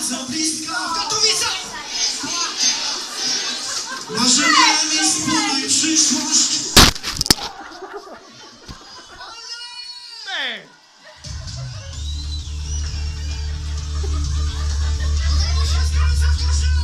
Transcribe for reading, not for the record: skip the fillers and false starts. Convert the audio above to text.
bardzo blisko w Katowicach. Marzeniami wspólnej przyszłość. Ej!